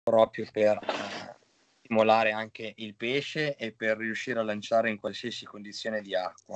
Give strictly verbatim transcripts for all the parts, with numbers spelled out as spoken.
proprio per eh, stimolare anche il pesce e per riuscire a lanciare in qualsiasi condizione di acqua.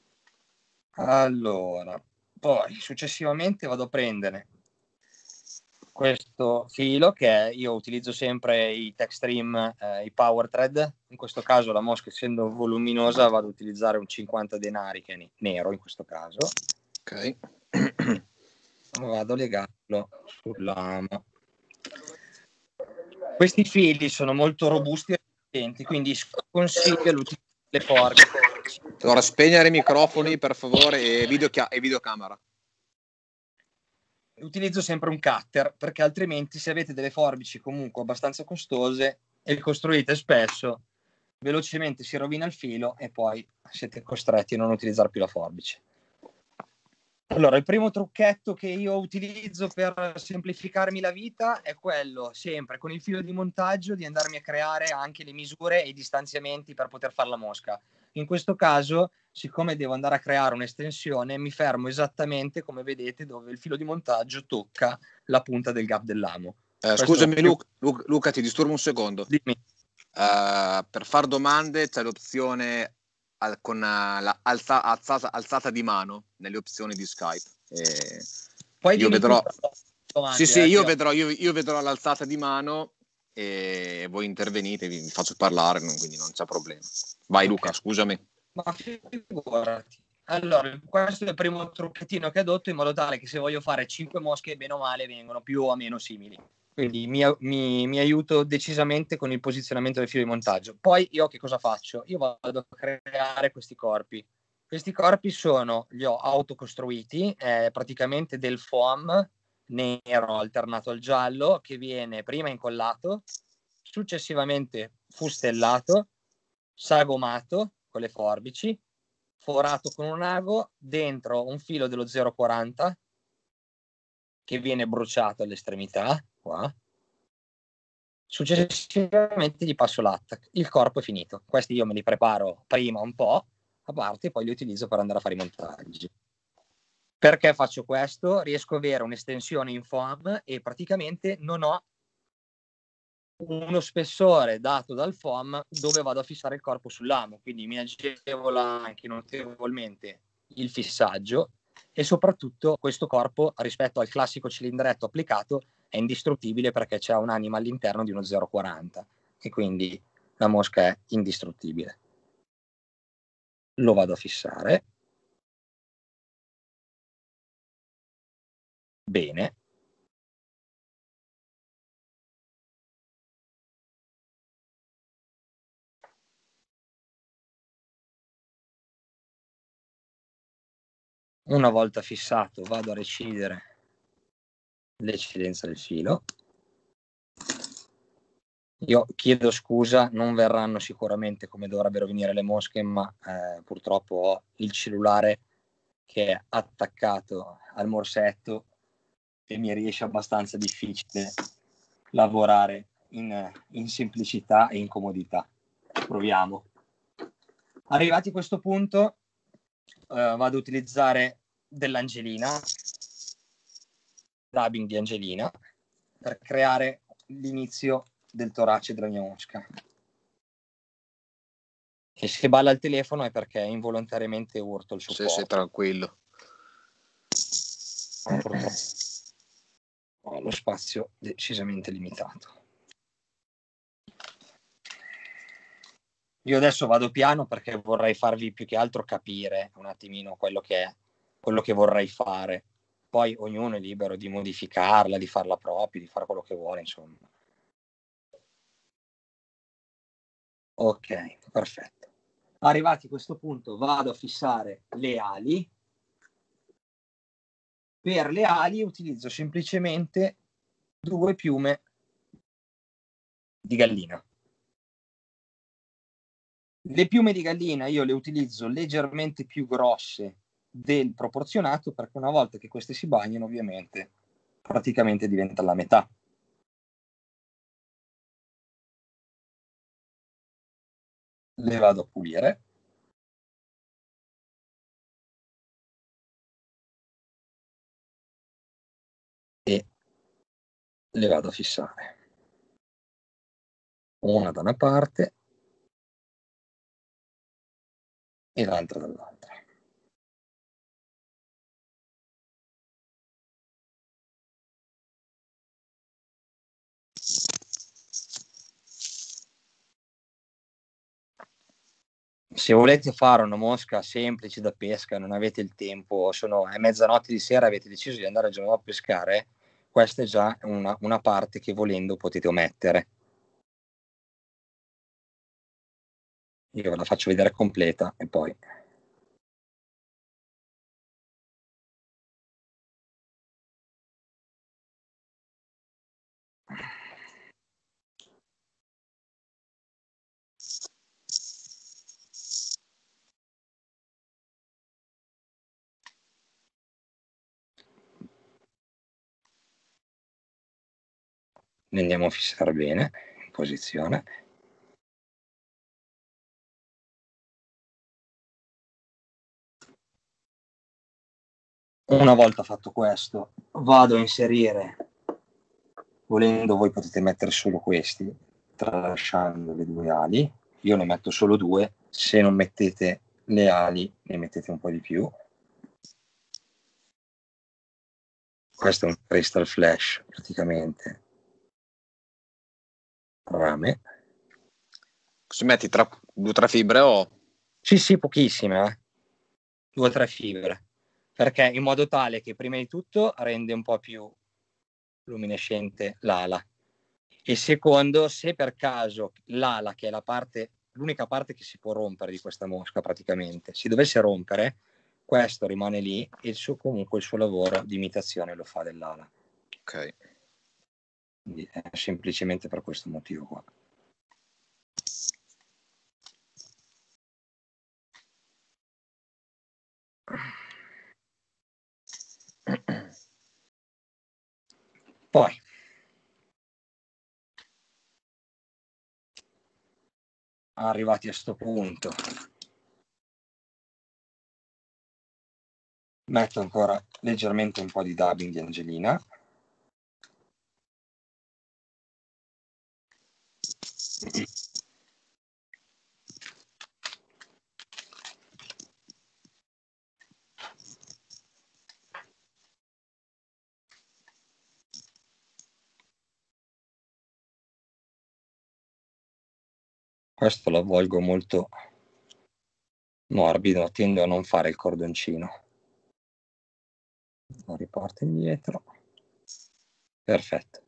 Allora, poi successivamente vado a prendere questo filo che io utilizzo sempre i Techstream, eh, i Power Thread. In questo caso la mosca, essendo voluminosa, vado ad utilizzare un cinquanta denari, che è nero in questo caso. Ok. Vado a legarlo sull'amo. Questi fili sono molto robusti e resistenti, quindi consiglio l'utilizzo delle forbici. Ora spegnere i microfoni per favore e, videoca- e videocamera. Utilizzo sempre un cutter, perché altrimenti, se avete delle forbici comunque abbastanza costose e costruite spesso, velocemente si rovina il filo e poi siete costretti a non utilizzare più la forbice. Allora, il primo trucchetto che io utilizzo per semplificarmi la vita è quello, sempre con il filo di montaggio, di andarmi a creare anche le misure e i distanziamenti per poter fare la mosca. In questo caso, siccome devo andare a creare un'estensione, mi fermo esattamente, come vedete, dove il filo di montaggio tocca la punta del gap dell'amo. Eh, scusami più... Luca, Luca, Luca, ti disturbo un secondo. Dimmi. Uh, per far domande c'è l'opzione al, con uh, la alza, alzata, alzata di mano nelle opzioni di Skype. E Poi io vedrò. Domande, sì, sì, eh, io, io... vedrò, io, io vedrò l'alzata di mano e voi intervenite, vi faccio parlare, quindi non c'è problema. Vai, okay. Luca, scusami. Ma figurati. Allora, questo è il primo trucchettino che adotto, in modo tale che se voglio fare cinque mosche, bene o male, vengono più o meno simili. Quindi mi, mi, mi aiuto decisamente con il posizionamento del filo di montaggio. Poi io che cosa faccio? Io vado a creare questi corpi. Questi corpi sono, li ho autocostruiti, eh, praticamente del foam nero alternato al giallo, che viene prima incollato, successivamente fustellato, sagomato con le forbici, forato con un ago, dentro un filo dello zero virgola quaranta che viene bruciato all'estremità, qua. Successivamente gli passo l'attack. Il corpo è finito. Questi io me li preparo prima un po' a parte e poi li utilizzo per andare a fare i montaggi. Perché faccio questo? Riesco ad avere un'estensione in foam e praticamente non ho uno spessore dato dal foam dove vado a fissare il corpo sull'amo, quindi mi agevola anche notevolmente il fissaggio e soprattutto questo corpo, rispetto al classico cilindretto applicato, è indistruttibile perché c'è un'anima all'interno di uno zero virgola quaranta e quindi la mosca è indistruttibile. Lo vado a fissare. Bene. Una volta fissato vado a recidere l'eccedenza del filo. Io chiedo scusa, non verranno sicuramente come dovrebbero venire le mosche, ma eh, purtroppo ho il cellulare che è attaccato al morsetto e mi riesce abbastanza difficile lavorare in, in semplicità e in comodità. Proviamo. Arrivati a questo punto eh, vado ad utilizzare dell'angelina, dubbing di angelina, per creare l'inizio del torace della mia mosca. E se balla il telefono è perché involontariamente urto il supporto. Sì, sì, tranquillo. Ma purtroppo ho lo spazio decisamente limitato. Io adesso vado piano perché vorrei farvi più che altro capire un attimino quello che è, quello che vorrei fare. Poi ognuno è libero di modificarla, di farla propria, di fare quello che vuole, insomma. Ok, perfetto. Arrivati a questo punto vado a fissare le ali. Per le ali utilizzo semplicemente due piume di gallina. Le piume di gallina io le utilizzo leggermente più grosse del proporzionato, perché una volta che queste si bagnano, ovviamente, praticamente diventa la metà. Le vado a pulire. E le vado a fissare. una da una parte e l'altra dall'altra. Se volete fare una mosca semplice da pesca, non avete il tempo, sono, è mezzanotte di sera, avete deciso di andare a Genova a pescare, questa è già una, una parte che volendo potete omettere. Io ve la faccio vedere completa e poi... Ne andiamo a fissare bene in posizione. Una volta fatto questo, vado a inserire, volendo voi potete mettere solo questi, tralasciando le due ali. Io ne metto solo due, se non mettete le ali ne mettete un po' di più. Questo è un crystal flash praticamente rame. Si metti tra, due o tre fibre o? Sì, sì, pochissime, eh? due o tre fibre, perché in modo tale che prima di tutto rende un po' più luminescente l'ala, e secondo, se per caso l'ala, che è la parte, l'unica parte che si può rompere di questa mosca praticamente, si dovesse rompere, questo rimane lì e il suo, comunque il suo lavoro di imitazione lo fa dell'ala. Ok. Quindi è semplicemente per questo motivo qua. Poi arrivati a sto punto metto ancora leggermente un po' di dubbing di Angelina. Questo lo avvolgo molto morbido, tendo a non fare il cordoncino. Lo riporto indietro. Perfetto.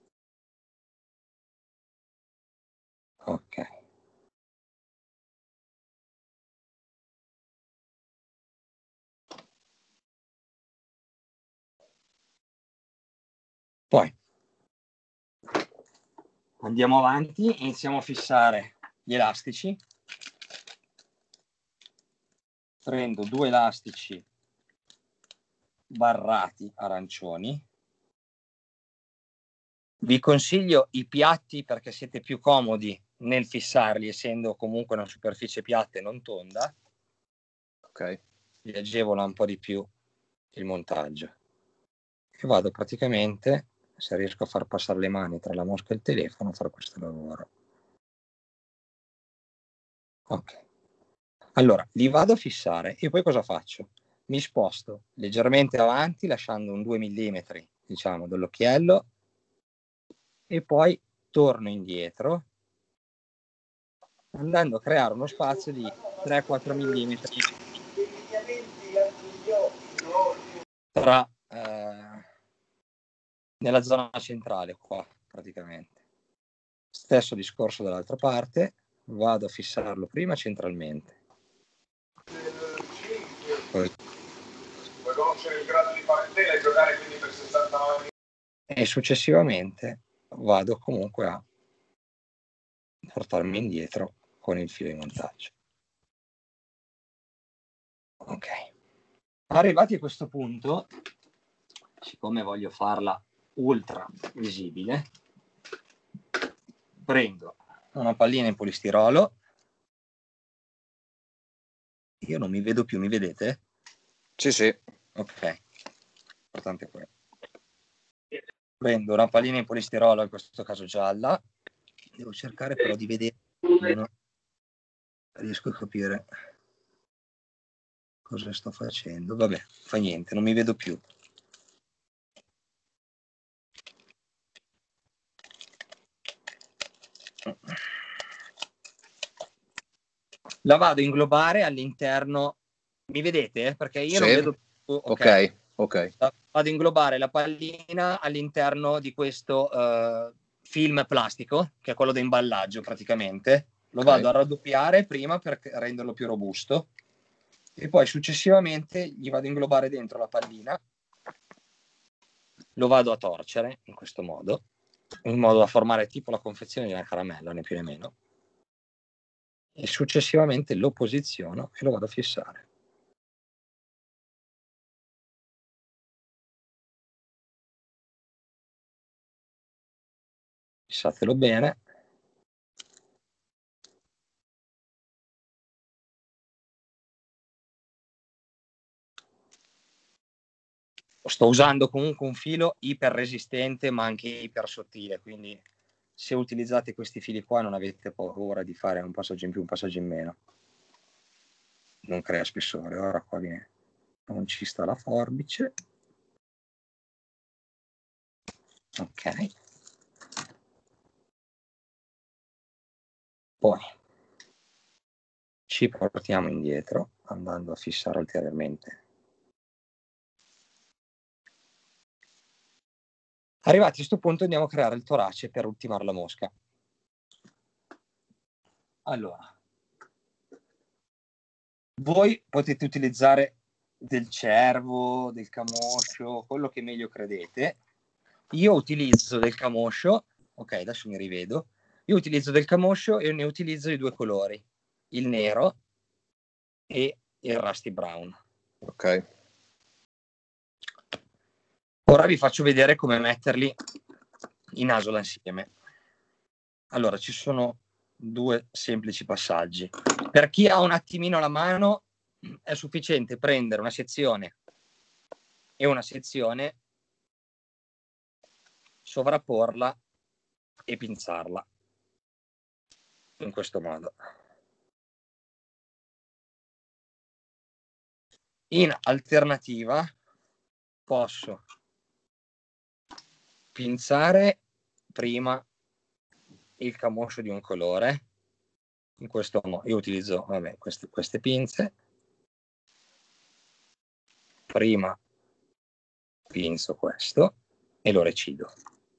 Ok. Poi andiamo avanti, iniziamo a fissare gli elastici. Prendo due elastici barrati arancioni. Vi consiglio i piatti perché siete più comodi nel fissarli, essendo comunque una superficie piatta e non tonda. Ok. Vi agevola un po' di più il montaggio. E vado praticamente, se riesco a far passare le mani tra la mosca e il telefono, a fare questo lavoro. Ok. Allora, li vado a fissare e poi cosa faccio? Mi sposto leggermente avanti, lasciando un due millimetri, diciamo, dell'occhiello, e poi torno indietro, andando a creare uno spazio di tre quattro millimetri tra eh, nella zona centrale qua, praticamente. Stesso discorso dall'altra parte, vado a fissarlo prima centralmente. Poi, Vuoi conoscere il grado di parentela e giocare quindi per sessantanove? E successivamente vado comunque a portarmi indietro con il filo di montaggio. Ok. Arrivati a questo punto, siccome voglio farla ultra visibile, prendo una pallina in polistirolo. Io non mi vedo più, mi vedete? Sì, sì. Ok, importante quello. Prendo una pallina in polistirolo, in questo caso gialla, Devo cercare però di vedere, non riesco a capire cosa sto facendo. Vabbè, fa niente, non mi vedo più. La vado a inglobare all'interno. Mi vedete? Perché io sì. non vedo più. Ok, ok. okay. La vado a inglobare la pallina all'interno di questo uh, film plastico, che è quello da imballaggio praticamente. Lo Okay. vado a raddoppiare prima per renderlo più robusto e poi successivamente gli vado a inglobare dentro la pallina. Lo vado a torcere in questo modo, in modo da formare tipo la confezione di una caramella, né più né meno. E successivamente lo posiziono e lo vado a fissare. Fissatelo bene. Sto usando comunque un filo iper resistente ma anche iper sottile, quindi se utilizzate questi fili qua non avete paura di fare un passaggio in più, un passaggio in meno. Non crea spessore. Ora qua viene, non ci sta la forbice. Ok. Poi ci portiamo indietro andando a fissare ulteriormente. Arrivati a questo punto andiamo a creare il torace per ultimare la mosca. Allora, voi potete utilizzare del cervo, del camoscio, quello che meglio credete. Io utilizzo del camoscio, ok, adesso mi rivedo. Io utilizzo del camoscio e ne utilizzo di due colori, il nero e il rusty brown. Ok. Ora vi faccio vedere come metterli in asola insieme. Allora, ci sono due semplici passaggi. Per chi ha un attimino la mano è sufficiente prendere una sezione e una sezione, sovrapporla e pinzarla in questo modo. In alternativa posso pinzare prima il camoscio di un colore, in questo modo. Io utilizzo vabbè, queste, queste pinze. Prima pinzo questo e lo recido.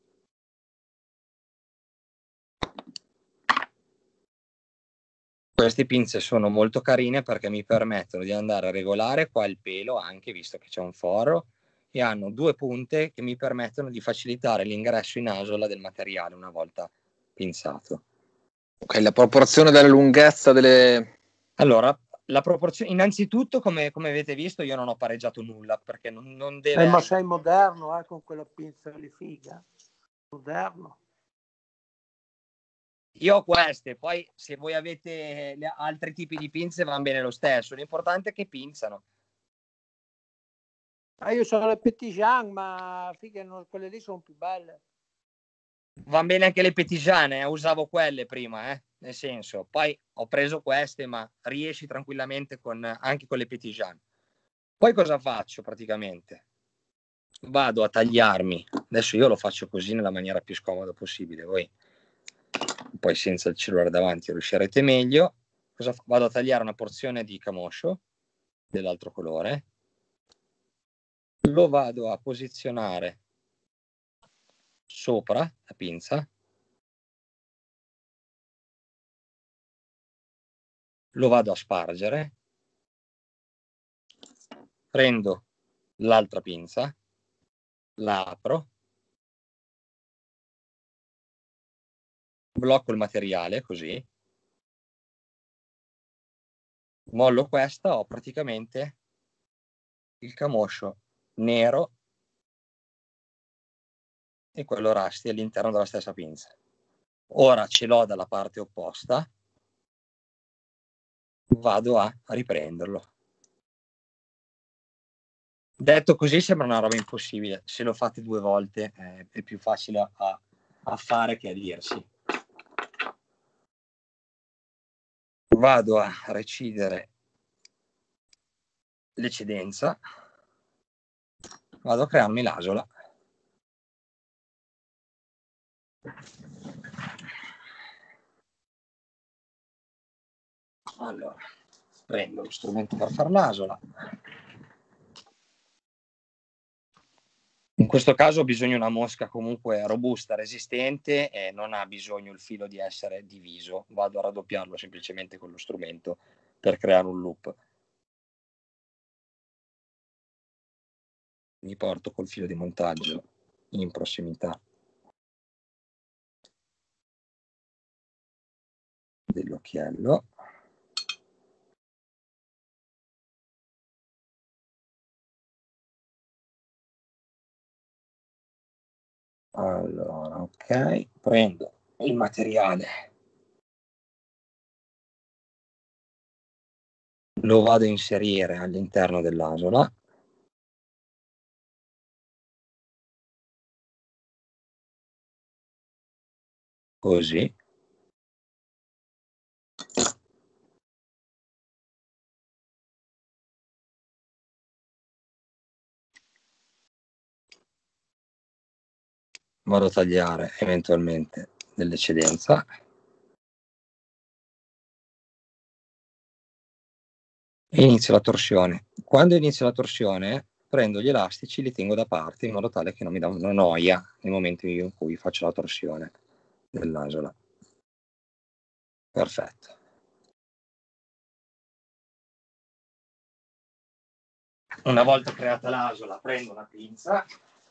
Queste pinze sono molto carine perché mi permettono di andare a regolare qua il pelo, anche visto che c'è un foro, e hanno due punte che mi permettono di facilitare l'ingresso in asola del materiale una volta pinzato. Ok, la proporzione della lunghezza delle... Allora, la proporzione, innanzitutto, come, come avete visto, io non ho pareggiato nulla perché non, non deve... Eh, ma sei moderno, eh, con quella pinza lì figa? Moderno. Io ho queste, poi se voi avete altri tipi di pinze vanno bene lo stesso, l'importante è che pinzano. Ah, io sono le Petit Jean, ma fighe, non, quelle lì sono più belle. Van bene anche le pettigiane, eh? Usavo quelle prima, eh? Nel senso, poi ho preso queste, ma riesci tranquillamente con, anche con le pettigiane. Poi cosa faccio praticamente? Vado a tagliarmi, adesso io lo faccio così nella maniera più scomoda possibile, voi poi senza il cellulare davanti riuscirete meglio. Cosa fa? Vado a tagliare una porzione di camoscio dell'altro colore, lo vado a posizionare sopra la pinza, lo vado a spargere, prendo l'altra pinza, la apro, blocco il materiale così, mollo questa, ho praticamente il camoscio nero e quello rusty all'interno della stessa pinza. Ora ce l'ho dalla parte opposta, vado a riprenderlo. Detto così sembra una roba impossibile, se lo fate due volte eh, è più facile a, a fare che a dirsi. vado a recidere l'eccedenza, vado a crearmi l'asola. Allora, prendo lo strumento per far l'asola. In questo caso ho bisogno di una mosca comunque robusta, resistente e non ha bisogno il filo di essere diviso. Vado a raddoppiarlo semplicemente con lo strumento per creare un loop. Mi porto col filo di montaggio in prossimità dell'occhiello. Allora, ok, prendo il materiale, lo vado a inserire all'interno dell'asola. Così. Vado a tagliare eventualmente dell'eccedenza. E inizio la torsione. Quando inizio la torsione, prendo gli elastici, li tengo da parte in modo tale che non mi dà una noia nel momento in cui faccio la torsione dell'asola. Perfetto. Una volta creata l'asola, prendo una pinza,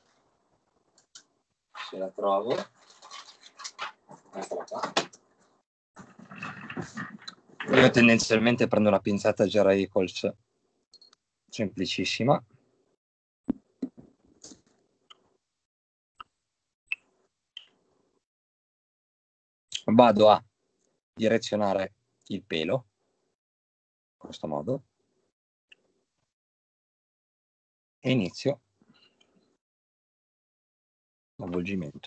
se la trovo, eccola qua. Io tendenzialmente prendo una pinzetta Jerry Nichols semplicissima. Vado a direzionare il pelo in questo modo e inizio l'avvolgimento.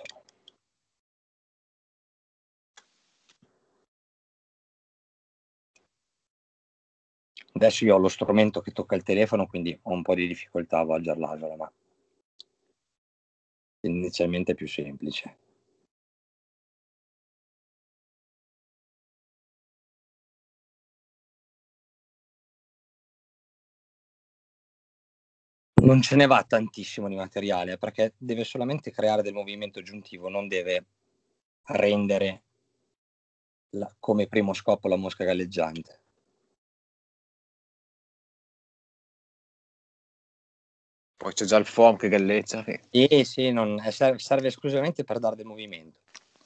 Adesso io ho lo strumento che tocca il telefono, quindi ho un po' di difficoltà a avvolgere l'asola, ma inizialmente è più semplice. Non ce ne va tantissimo di materiale, perché deve solamente creare del movimento aggiuntivo, non deve rendere la, come primo scopo la mosca galleggiante. Poi c'è già il foam che galleggia. Sì, sì, sì non, serve, serve esclusivamente per dare del movimento.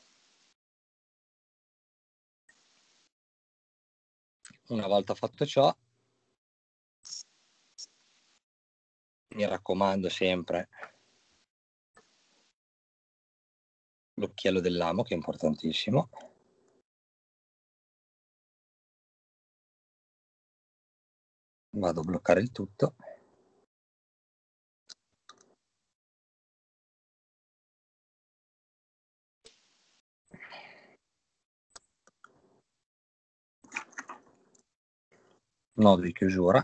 Una volta fatto ciò, mi raccomando sempre l'occhiello dell'amo, che è importantissimo. Vado a bloccare il tutto. Nodo di chiusura.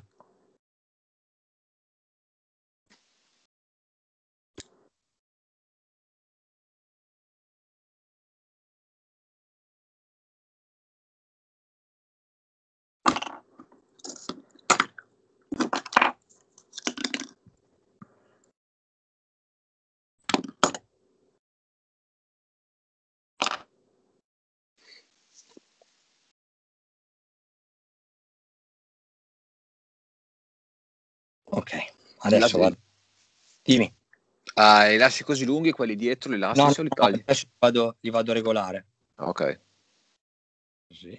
Ok, adesso vado. Dimmi. Ah, i lasci così lunghi, quelli dietro, li lasci No, o li no, tagli? adesso vado, li vado a regolare. Ok. Così.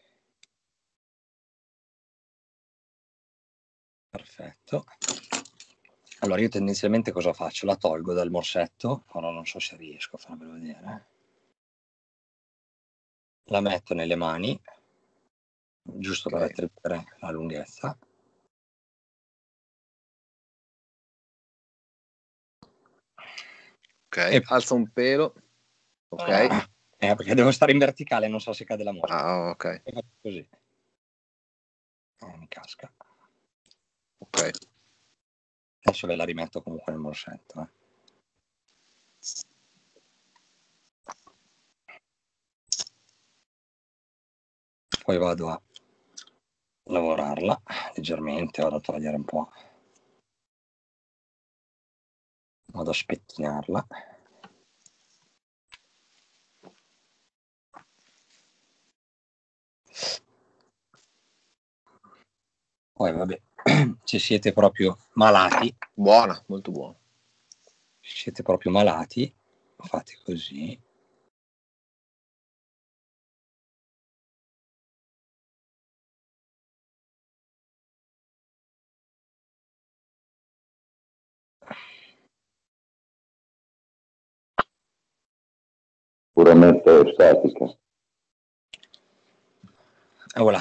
Perfetto. Allora io tendenzialmente cosa faccio? La tolgo dal morsetto, ora non so se riesco a farvelo vedere. La metto nelle mani, giusto okay, per attribuire la lunghezza. Ok, e alzo un pelo. Ok. Ah, eh, perché devo stare in verticale, non so se cade la mosca. Ah, ok. Così. Oh, mi casca. Ok. Adesso ve la rimetto comunque nel morsetto. Eh. Poi vado a lavorarla leggermente, vado a togliere un po', vado a spettinarla. Poi vabbè, se siete proprio malati, Buona, molto buona. se siete proprio malati, fate così. Puramente estetica. E voilà.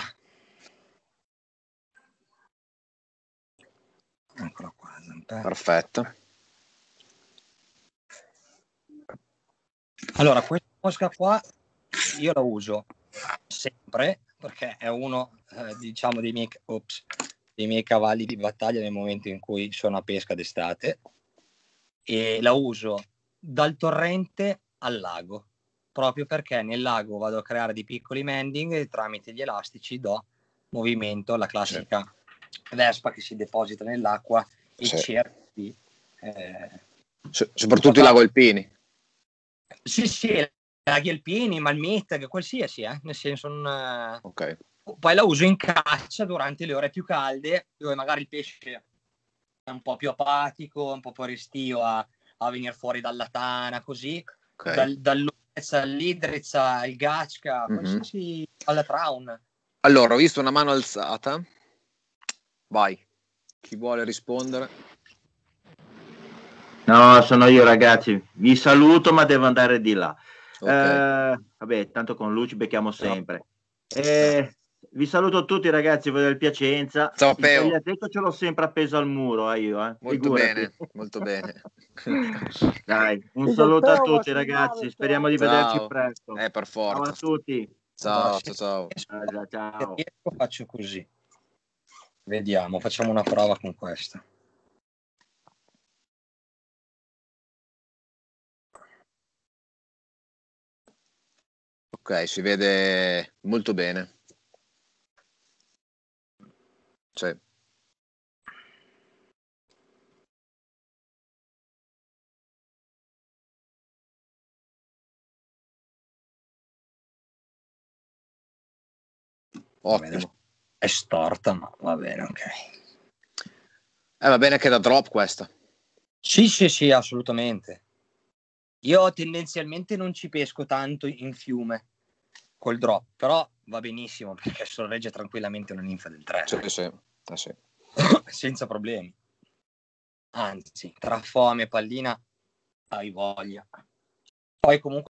Eccola qua, Zamper. Perfetto. Allora, questa mosca qua io la uso sempre perché è uno, eh, diciamo, dei miei, ops, dei miei cavalli di battaglia nel momento in cui sono a pesca d'estate, e la uso dal torrente al lago, proprio perché nel lago vado a creare dei piccoli mending e tramite gli elastici do movimento alla classica sì. vespa che si deposita nell'acqua e Sì. cerca di eh, S- soprattutto i lago alpini. sì sì laghi alpini, Malmette, qualsiasi, eh? Nel senso non... Ok. Poi la uso in caccia durante le ore più calde, dove magari il pesce è un po' più apatico, un po' più restio a, a venire fuori dalla tana, così, Okay. dal, dall'Udrezza all'Idrezza, al Gacca, Mhm. qualsiasi, alla Traun. Allora, ho visto una mano alzata. Vai. Chi vuole rispondere? No, sono io ragazzi, vi saluto ma devo andare di là. Ok. Eh, vabbè, tanto con lui ci becchiamo sempre. Eh, vi saluto tutti ragazzi, voi del Piacenza. Ciao, Il Peo. tagliateco ce l'ho sempre appeso al muro, eh, io, eh. Molto Figurati. bene, molto bene. Dai, un Il saluto a Peo va tutti sul ragazzi, mare, speriamo di Peo. vederci Ciao. presto. Eh, per Ciao a forza. tutti. Ciao, Allora, ciao, ciao. se Ciao, ciao. riesco, faccio così. Vediamo, facciamo una prova con questa. Ok, si vede molto bene. Sì. Vabbè, adesso Ottimo. è storta, ma va bene, ok. Eh, va bene che da drop questa. Sì, sì, sì, assolutamente. Io tendenzialmente non ci pesco tanto in fiume col drop, però va benissimo perché sorregge tranquillamente una ninfa del tre, Sì, sì. Eh, sì. senza problemi. Anzi, tra fome e pallina hai voglia. Poi comunque